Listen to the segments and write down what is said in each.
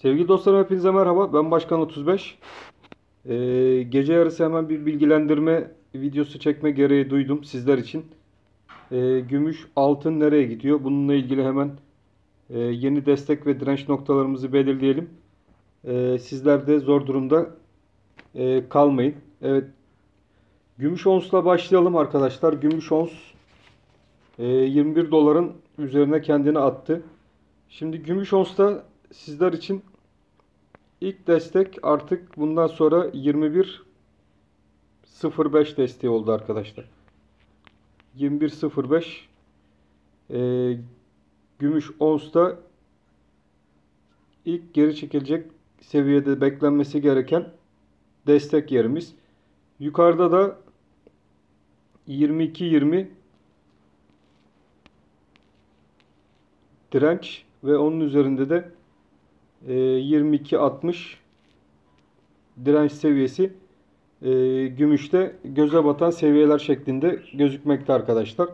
Sevgili dostlarım hepinize merhaba. Ben Başkan 35. Gece yarısı hemen bir bilgilendirme videosu çekme gereği duydum sizler için. Gümüş, altın nereye gidiyor? Bununla ilgili hemen yeni destek ve direnç noktalarımızı belirleyelim. Sizler de zor durumda kalmayın. Evet, gümüş onsla başlayalım arkadaşlar. Gümüş ons 21 doların üzerine kendini attı. Şimdi gümüş onsta sizler için İlk destek artık bundan sonra 21.05 desteği oldu arkadaşlar. 21.05 gümüş onsta ilk geri çekilecek seviyede beklenmesi gereken destek yerimiz. Yukarıda da 22.20 direnç ve onun üzerinde de 22.60 direnç seviyesi gümüşte göze batan seviyeler şeklinde gözükmekte arkadaşlar.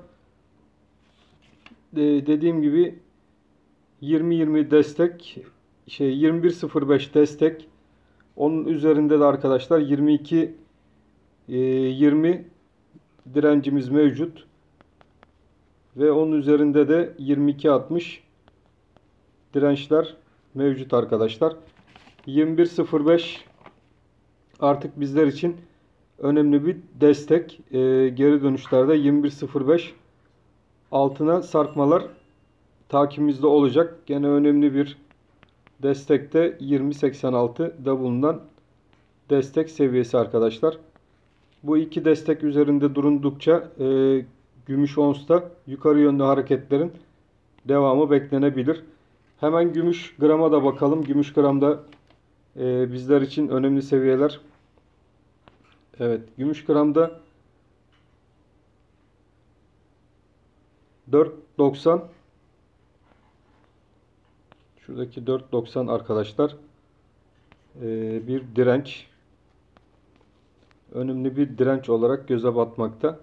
Dediğim gibi 20.20 destek, 21.05 destek. Onun üzerinde de arkadaşlar 22.20 direncimiz mevcut. Ve onun üzerinde de 22.60 dirençler mevcut arkadaşlar. 21.05 artık bizler için önemli bir destek. Geri dönüşlerde 21.05 altına sarkmalar takibimizde olacak. Gene önemli bir destekte 20.86'da bulunan destek seviyesi arkadaşlar. Bu iki destek üzerinde durundukça gümüş onsta yukarı yönlü hareketlerin devamı beklenebilir. Hemen gümüş grama da bakalım. Gümüş gramda bizler için önemli seviyeler. Evet, gümüş gramda 4.90, şuradaki 4.90 arkadaşlar bir direnç. Önemli bir direnç olarak göze batmakta.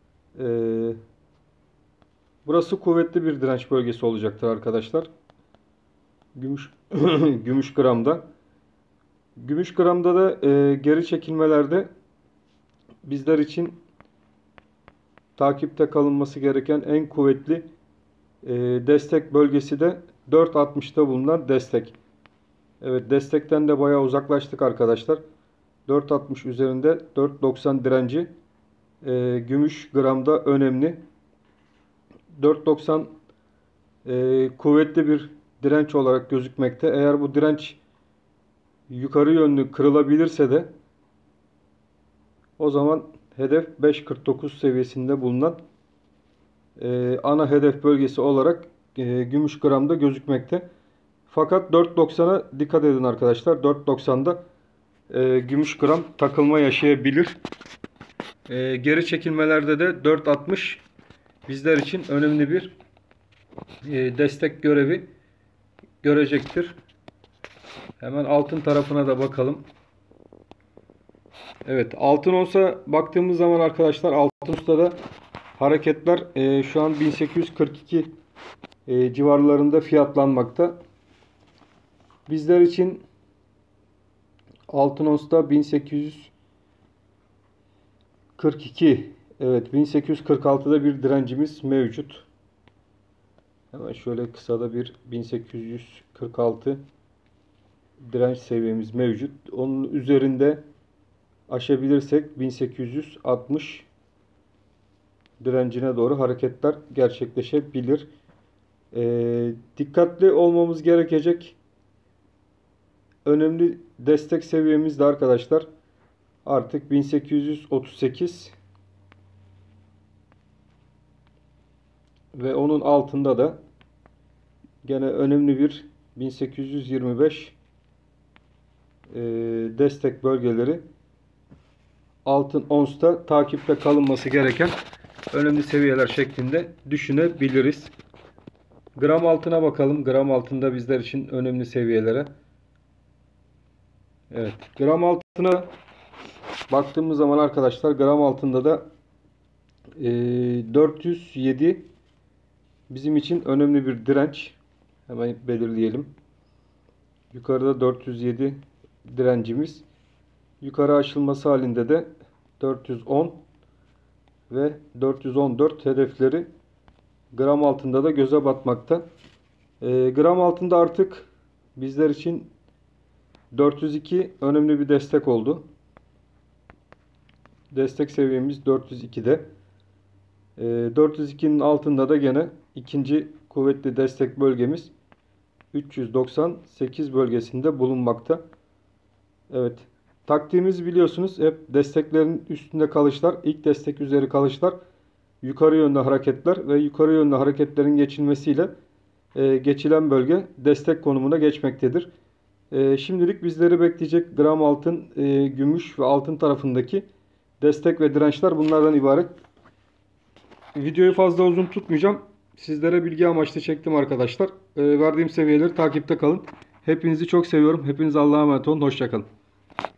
Burası kuvvetli bir direnç bölgesi olacaktır arkadaşlar. Gümüş gümüş gramda. Gümüş gramda da geri çekilmelerde bizler için takipte kalınması gereken en kuvvetli destek bölgesi de 4.60'da bulunan destek. Evet, destekten de bayağı uzaklaştık arkadaşlar. 4.60 üzerinde 4.90 direnci gümüş gramda önemli. 4.90 kuvvetli bir direnç olarak gözükmekte. Eğer bu direnç yukarı yönlü kırılabilirse de o zaman hedef 5.49 seviyesinde bulunan ana hedef bölgesi olarak gümüş gramda gözükmekte. Fakat 4.90'a dikkat edin arkadaşlar. 4.90'da gümüş gram takılma yaşayabilir. Geri çekilmelerde de 4.60 bizler için önemli bir destek görevi görecektir. Hemen altın tarafına da bakalım. Evet, altın onsa baktığımız zaman arkadaşlar altın ustada hareketler şu an 1842 civarlarında fiyatlanmakta. Bizler için altın onsta 1842, evet 1846'da bir direncimiz mevcut. Hemen şöyle kısada bir 1846 direnç seviyemiz mevcut. Onun üzerinde aşabilirsek 1860 direncine doğru hareketler gerçekleşebilir. Dikkatli olmamız gerekecek önemli destek seviyemiz de arkadaşlar artık 1838 ve onun altında da gene önemli bir 1825 destek bölgeleri altın onsta takipte kalınması gereken önemli seviyeler şeklinde düşünebiliriz. Gram altına bakalım. Gram altında bizler için önemli seviyelere. Evet, gram altına baktığımız zaman arkadaşlar gram altında da 407 bizim için önemli bir direnç. Hemen belirleyelim. Yukarıda 407 direncimiz. Yukarı aşılması halinde de 410 ve 414 hedefleri gram altında da göze batmakta. Gram altında artık bizler için 402 önemli bir destek oldu. Destek seviyemiz 402'de. 402'nin altında da gene ikinci kuvvetli destek bölgemiz 398 bölgesinde bulunmakta. Evet. Taktiğimizi biliyorsunuz. Hep desteklerin üstünde kalışlar, ilk destek üzeri kalışlar, yukarı yönlü hareketler ve yukarı yönlü hareketlerin geçilmesiyle geçilen bölge destek konumuna geçmektedir. Şimdilik bizleri bekleyecek gram altın, gümüş ve altın tarafındaki destek ve dirençler bunlardan ibaret. Videoyu fazla uzun tutmayacağım. Sizlere bilgi amaçlı çektim arkadaşlar. Verdiğim seviyeleri takipte kalın. Hepinizi çok seviyorum. Hepiniz Allah'a emanet olun. Hoşça kalın.